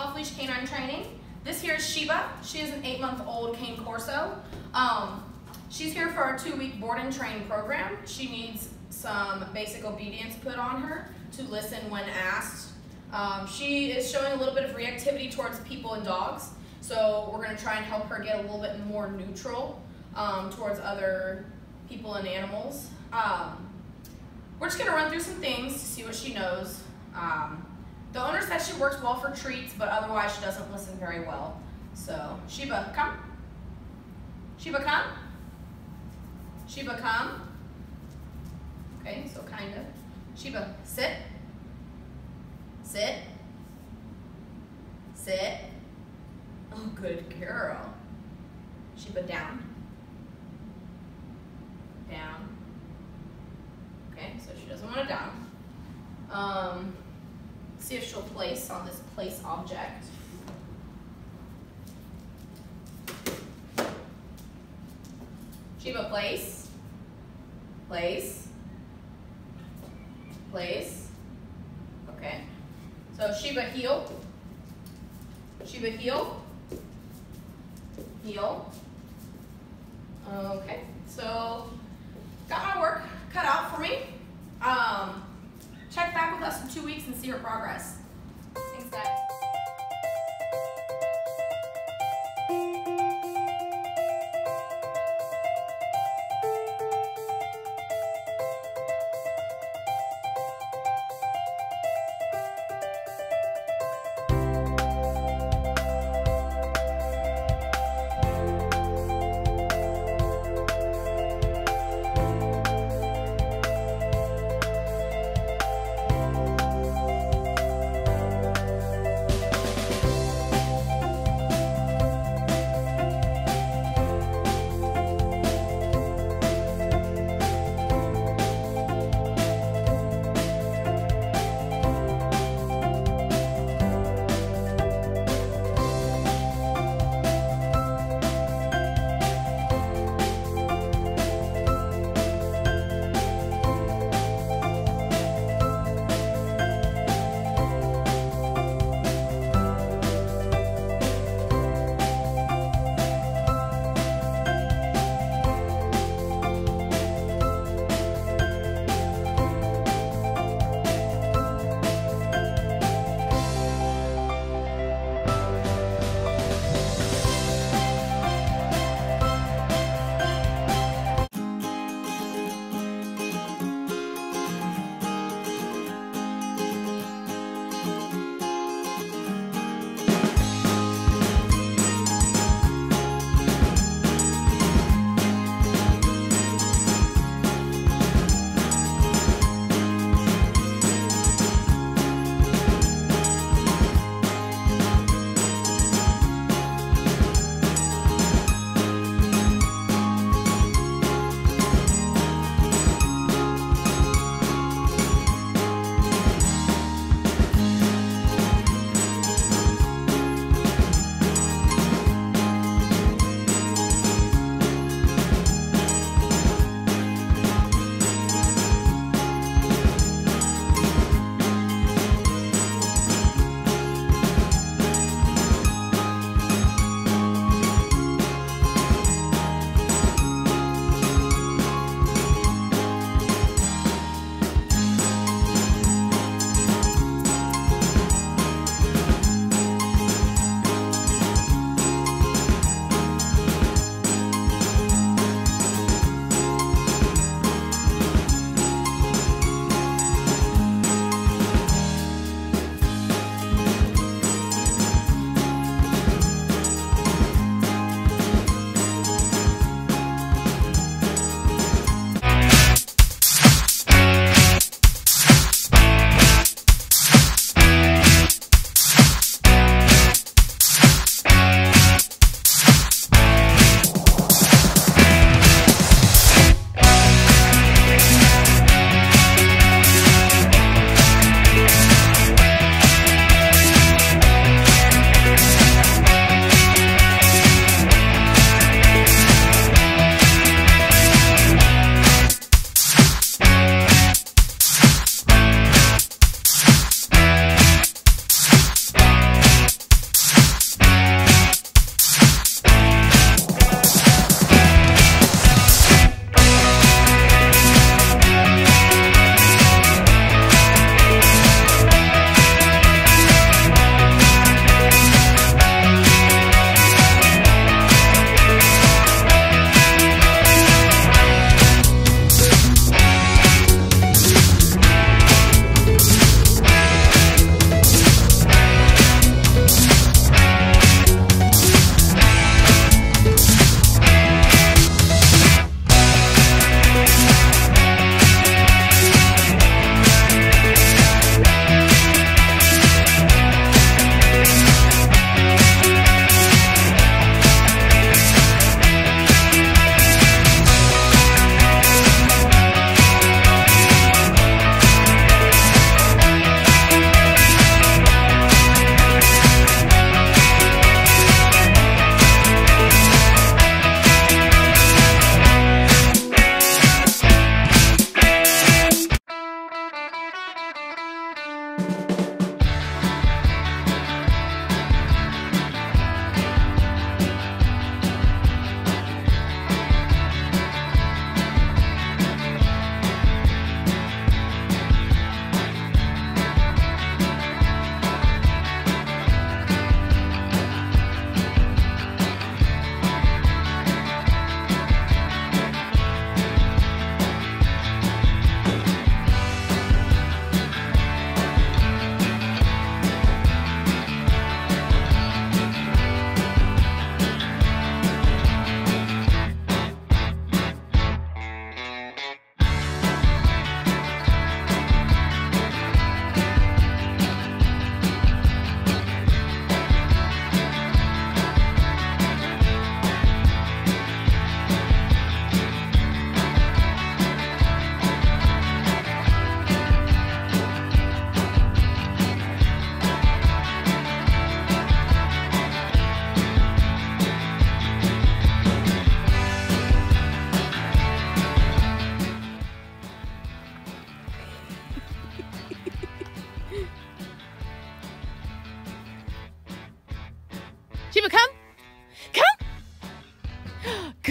off Leash K9 Training. This here is Sheba. She is an 8-month-old cane corso. She's here for our 2-week board and train program. She needs some basic obedience put on her to listen when asked. She is showing a little bit of reactivity towards people and dogs, so we're going to try and help her get a little bit more neutral towards other people and animals. We're just going to run through some things to see what she knows. The owner said she works well for treats, but otherwise she doesn't listen very well. So, Sheba, come. Sheba, come. Sheba, come. Okay, so kind of. Sheba, sit. Sit. Sit. Oh, good girl. Sheba, down. Down. Okay, so she doesn't want to down. See if she'll place on this place object. Sheba, place. Place. Place. Okay. So Sheba, heel. Sheba, heel. Heel. Okay. So got my work cut out for me. Check back with us in 2 weeks and see her progress. Thanks, guys.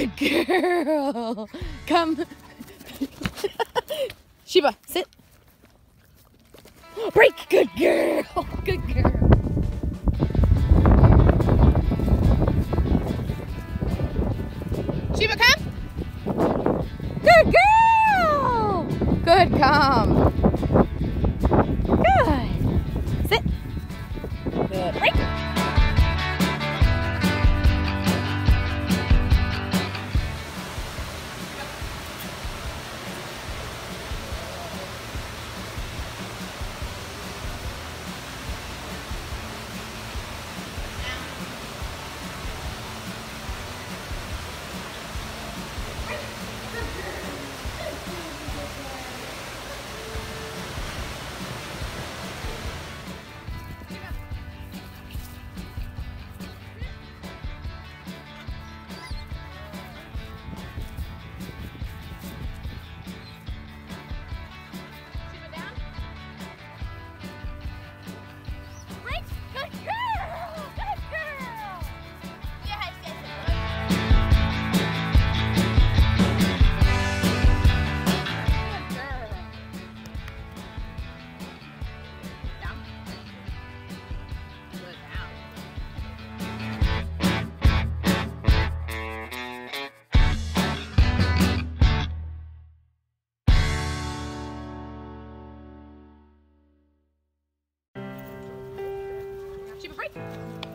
Good girl. Come. Sheba, sit. Break. Good girl. Good girl. Sheba, come. Good girl. Good, come. Good. Sit. Good. Break. Sheba, break.